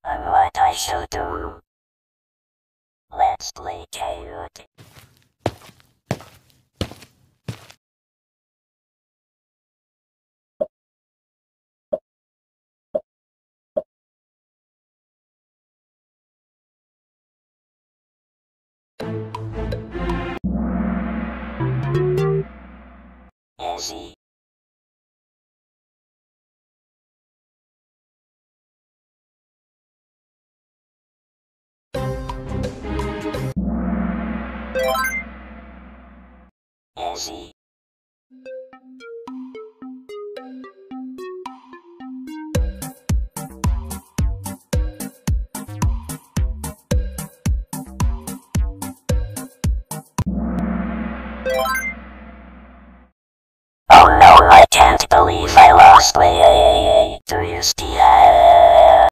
on what I should do. Let's play Kahoot. Easy. Easy. Oh no, I can't believe I lost.